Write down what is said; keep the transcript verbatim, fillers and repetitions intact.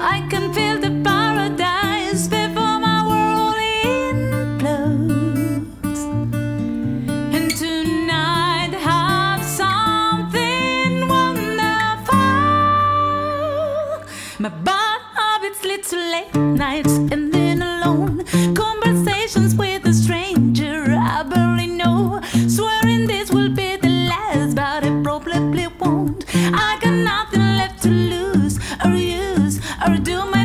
I can feel the paradise before my world implodes. And tonight have something wonderful. My bad habits lead to late nights and then alone conversations with a stranger I barely know. Swearing this will be the last, but it probably won't. I got nothing left to lose or use or do my